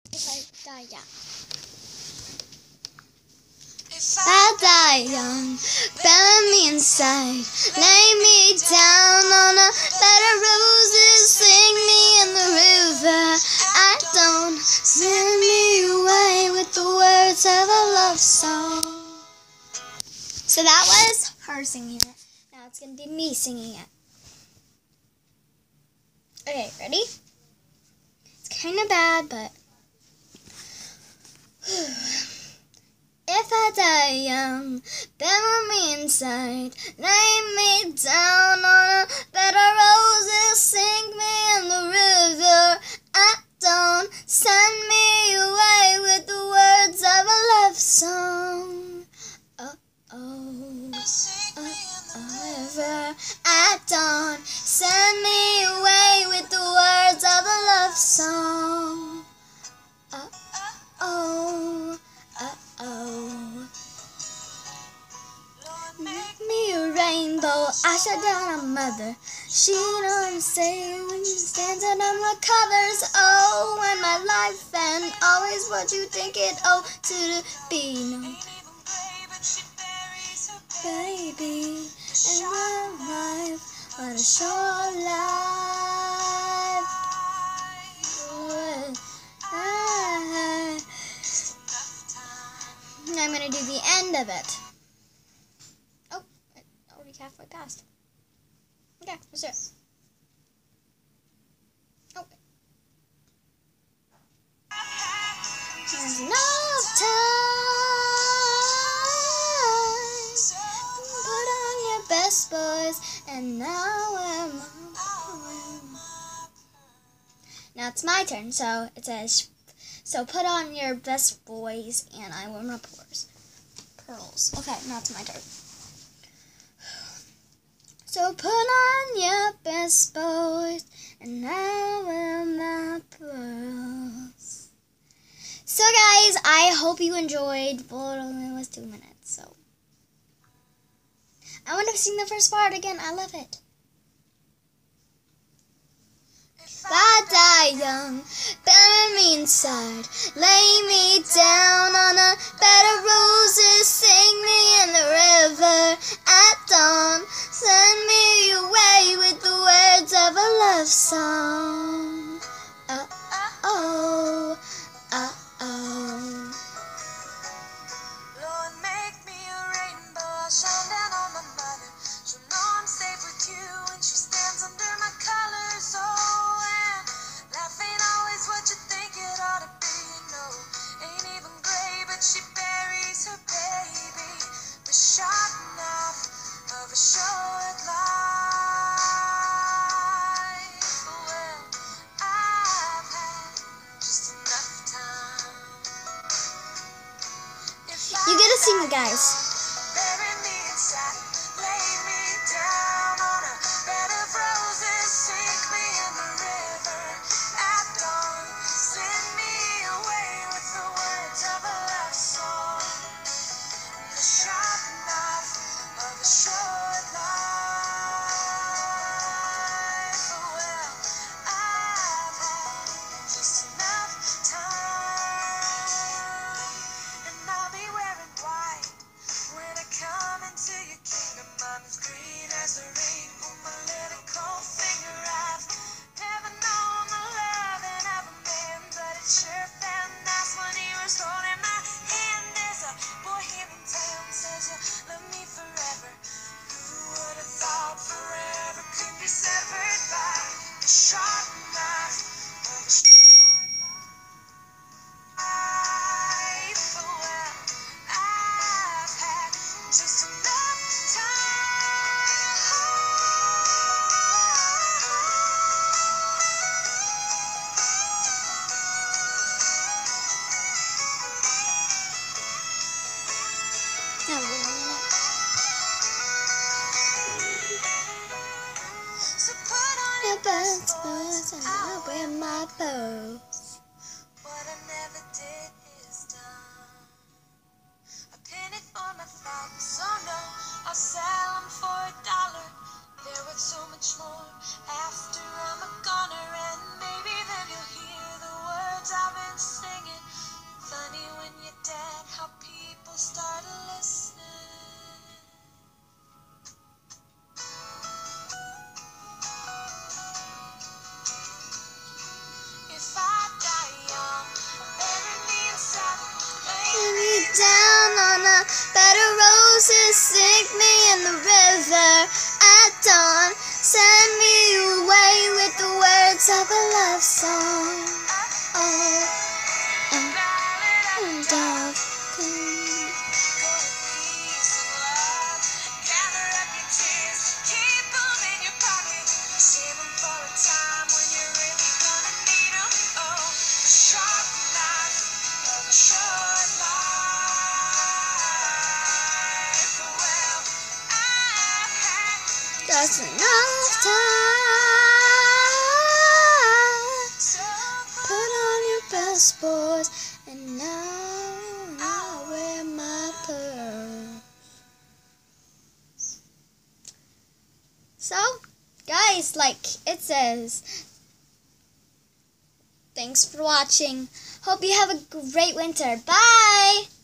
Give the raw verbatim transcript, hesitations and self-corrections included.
If I die young. If I die young, bury me inside, lay me down on a bed of roses, sing me in the river at dawn, send me away with the words of a love song. So that was her singing it. Now it's going to be me singing it. Okay, ready? It's kind of bad, but... If I die young, bury me inside, lay me down on a bed of roses, sink me in the river at dawn, send me away with the words of a love song. Oh, oh, oh, river at dawn, send me away with the words of a love song. Oh, oh, oh, oh. Make me a rainbow, I shut down a mother. She don't say when you stand on my covers. Oh, and my life and always what you think it ought to be. No, baby, and my life, what a short life. Now I'm going to do the end of it. Oh, it's already halfway past. Okay, let's do it. Oh. There's enough time. Put on your best boys, and now we're my Now it's my turn, so it says, so put on your best boys, and I wear my pearls. Pearls. Okay, now it's my turn. So put on your best boys, and I wear my pearls. So guys, I hope you enjoyed, but it only was two minutes, so. I want to sing the first part again, I love it. If I die young, bury me inside, lay me down on a bed of roses, sing me in the river at dawn, send me away with the words of a love song. Uh oh, uh oh. Lord, make me a rainbow, I'll shine down on my mother. She'll know I'm safe with you when she stands under my colors. Oh, life ain't always what you think it ought to be, no. Ain't even gray, but she buries her baby. The sharp knife of a short life. Well, I've had just enough time. You gotta sing, guys. Bury me inside, lay me down on a bed of roses, sink me in the river at dawn, send me away with the words of a love song. The sharp knife of a short life. Well, I've had just enough time, and I'll be wearing white words of a love song. Oh, and, and of just enough time. Put on your best boys, and now I wear my pearls. So, guys, like it says, thanks for watching. Hope you have a great winter. Bye!